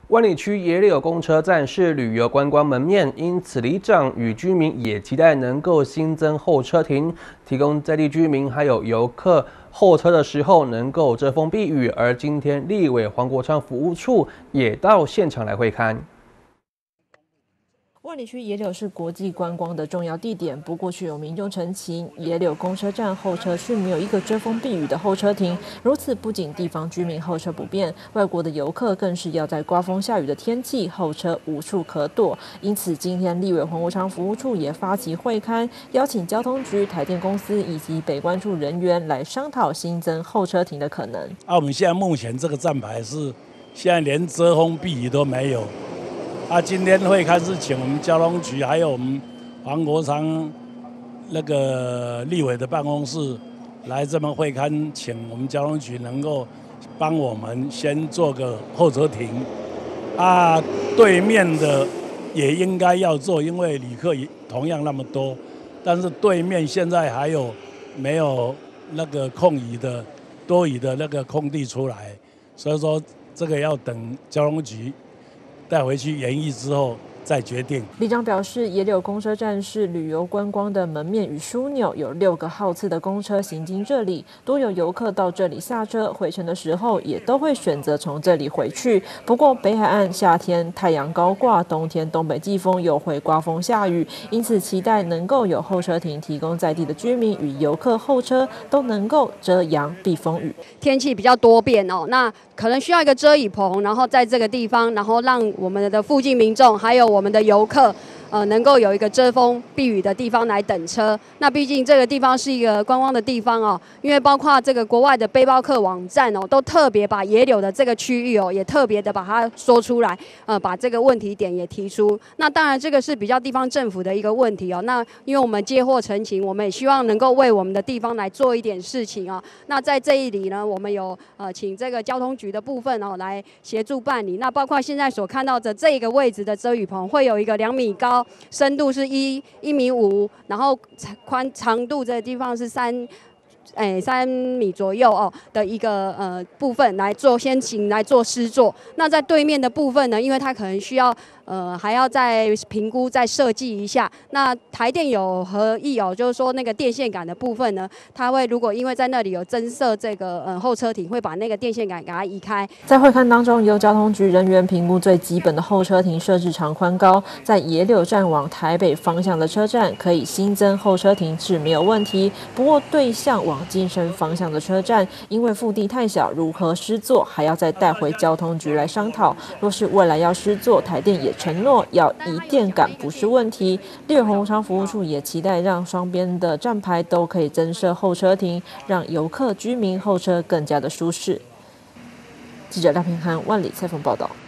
万里区野柳公车站是旅游观光门面，因此里长与居民也期待能够新增候车亭，提供在地居民还有游客候车的时候能够遮风避雨。而今天立委黄国昌服务处也到现场来会勘。 万里区野柳是国际观光的重要地点，不过却有民众陈情，野柳公车站候车区没有一个遮风避雨的候车亭，如此不仅地方居民候车不便，外国的游客更是要在刮风下雨的天气候车无处可躲。因此，今天立委黄国昌服务处也发起会勘，邀请交通局、台电公司以及北关处人员来商讨新增候车亭的可能。 我们现在目前这个站牌是现在连遮风避雨都没有。 今天会勘是请我们交通局，还有我们黄国昌那个立委的办公室来这么会勘，请我们交通局能够帮我们先做个候车亭。对面的也应该要做，因为旅客也同样那么多，但是对面现在还有没有那个多余的那个空地出来，所以说这个要等交通局 带回去研议之后再决定。 里长表示，野柳公车站是旅游观光的门面与枢纽，有6个号次的公车行经这里，多有游客到这里下车，回程的时候也都会选择从这里回去。不过北海岸夏天太阳高挂，冬天东北季风又会刮风下雨，因此期待能够有候车亭提供在地的居民与游客候车都能够遮阳避风雨。 天气比较多变哦，那可能需要一个遮雨棚，然后在这个地方，然后让我们的附近民众还有我们的游客，能够有一个遮风避雨的地方来等车。那毕竟这个地方是一个观光的地方哦，因为包括这个国外的背包客网站哦，都特别把野柳的这个区域哦，也特别的把它说出来，把这个问题点也提出。那当然这个是比较地方政府的一个问题哦。那因为我们接获陈情，我们也希望能够为我们的地方来做一点事情哦。那在这一里呢，我们有请这个交通局的部分哦来协助办理。那包括现在所看到的这个位置的遮雨棚，会有一个2米高， 深度是1.5米，然后长度这个地方是3米左右哦的一个部分来做先行来做施作。那在对面的部分呢，因为它可能需要还要再评估再设计一下。那台电有合意哦，就是说那个电线杆的部分呢，它会如果因为在那里有增设这个候车亭，会把那个电线杆给它移开。 在会勘当中，由交通局人员评估最基本的候车亭设置长宽高，在野柳站往台北方向的车站可以新增候车亭是没有问题。不过对向往金深方向的车站，因为腹地太小，如何施作还要再带回交通局来商讨。若是未来要施作，台电也承诺要移电杆不是问题。立委黄国昌服务处也期待让双边的站牌都可以增设候车亭，让游客居民候车更加的舒适。记者廖平涵万里采访报道。